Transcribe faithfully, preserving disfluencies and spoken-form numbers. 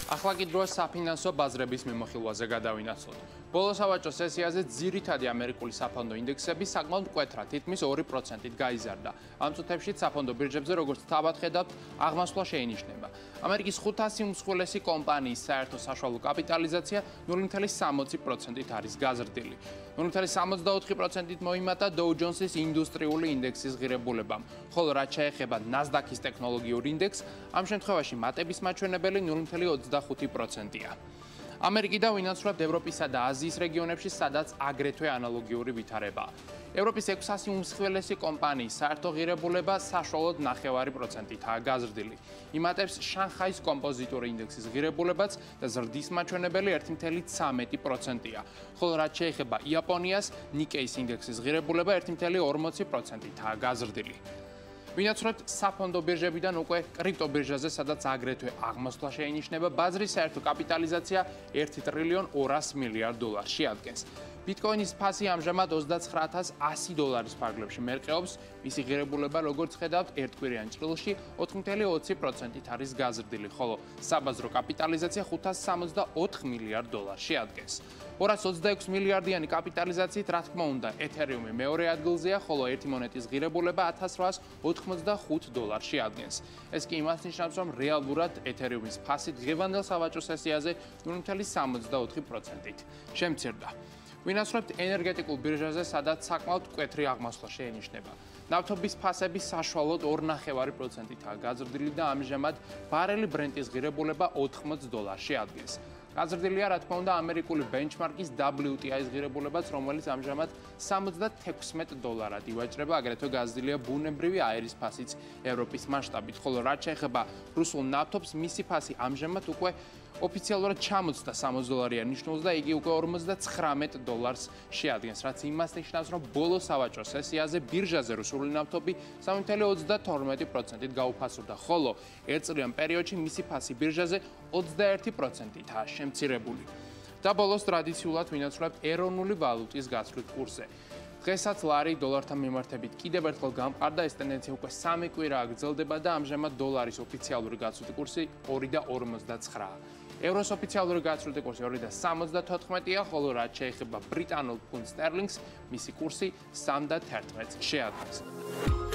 ახლა კი დროა საფინანსო ბაზრების მიმოხილვაზე გადავინაცვლოთ. ბოლო სავაჭრო სესიაზე ძირითადი ამერიკული საფონდო ინდექსები საკმაოდ მკვეთრად, თითქმის ორი პროცენტით გაიზარდა. ამ წუთებში საფონდო ბირჟებზე, როგორც თავად ხედავთ, აღმასვლა შეინიშნება. ამერიკის ხუთასი უმსხვილესი კომპანიის საერთო საშუალო კაპიტალიზაცია ნული მცდელობა სამოცი პროცენტით არის გაზრდილი. ნული მცდელობა სამოცდაოთხი პროცენტით მოიმატა Dow Jones-ის ინდუსტრიული ინდექსის ღირებულებამ, ხოლო რაც შეეხება NASDAQ-ის ტექნოლოგიურ ინდექსს, ამ შემთხვევაში მატების მაჩვენებელი ნული მცდელობა ოცდახუთი პროცენტია. ამერიკიდან ვინაცვლებთ ევროპისა და აზიის რეგიონებში, სადაც აგრეთვე ანალოგიური ვითარებაა. ევროპის ექვსასი უმსხვილესი კომპანიის საერთო ღირებულება საშუალოდ ნახევარი პროცენტითაა გაზრდილი. იმატებს შანხაის კომპოზიტური ინდექსის ღირებულებაც და ზრდის მაჩვენებელი ერთი მცდელობა ცამეტი პროცენტია. ხოლო რაც შეეხება იაპონიას, ნიკეის ინდექსის ღირებულება ერთი მცდელობა ორმოცი პროცენტითაა გაზრდილი. ვინაცვლებთ საფონდო ბირჟებიდან უკვე კრიპტობირჟაზე, სადაც აგრეთვე აღმასვლა შეინიშნება, ბაზრის საერთო კაპიტალიზაცია ერთი ტრილიონ ორას მილიარდ დოლარს შეადგენს. ბიტკოინის ფასი ამჟამად ოცდაცხრა ათას ასი დოლარის ფარგლებში მერყეობს, მისი ღირებულება, როგორც ხედავთ, ერთკვირიან ჭრილში ოთხი მცდელობა ოცი პროცენტით არის გაზრდილი, ხოლო საბაზრო კაპიტალიზაცია ხუთას სამოცდაოთხ მილიარდ დოლარს შეადგენს. ორას ოცდაექვსი მილიარდიანი კაპიტალიზაციით, რა თქმა უნდა, ეთერიუმი მეორე ადგილზეა, ხოლო ერთი მონეტის ღირებულება ათას რვაას ოთხმოცდახუთ დოლარს შეადგენს. ეს კი იმას ნიშნავს, რომ რეალურად ეთერიუმის ფასი დღევანდელ სავაჭრო სესიაზე ნული მცდელობა სამოცდაოთხი პროცენტით შემცირდა. ვინაცვლებთ ენერგეტიკულ ბირჟაზე, სადაც საკმაოდ მკვეთრი აღმასვლა შეინიშნება. ნავთობის ფასები საშუალოდ ორ ნახევარი პროცენტითაა გაზრდილი და ამჟამად ბარელი ბრენტის ღირებულება ოთხმოც დოლარს შეადგენს. გაზრდილია, რა თქმა უნდა, ამერიკული ბენჩმარკის დაბლიუ ტი აის ღირებულებაც, რომელიც ამჟამად სამოცდათექვსმეტ დოლარად ივაჭრება, აგრეთვე გაზრდილია ბუნებრივი აირის ფასიც ევროპის მასშტაბით, ხოლო რაც შეეხება რუსულ ნავთობს, მისი ფასი ამჟამად უკვე ოფიციალურად ჩამოწდა სამოც დოლარიან ნიშნულს და იგი უკვე ორმოცდაცხრამეტ დოლარს შეადგენს, რაც იმას ნიშნავს, რომ ბოლო სავაჭრო სესიაზე ბირჟაზე რუსული ნავთობი სამი მცდელობა ოცდათორმეტი პროცენტით გაუფასურდა, ხოლო ერთწლიან პერიოდში მისი ფასი ბირჟაზე ოცდაერთი პროცენტითაა შემცირებული. და ბოლოს ტრადიციულად ვინაცვლებთ ეროვნული ვალუტის გაცვლით კურსზე. დღესაც ლარი დოლართან მიმართებით კიდევ ერთხელ გამყარდა, ეს ტენდენცია უკვე სამი კვირაა გრძელდება და ამჟამად დოლარის ოფიციალური გაცვლითი კურსი ორი და ორმოცდაცხრაა. ევროს ოფიციალური გაცვლითი კურსი ორი და სამოცდათოთხმეტია, ხოლო რაც შეეხება ბრიტანულ ფუნტ სტერლინგს, მისი კურსი სამი და თერთმეტს შეადგენს.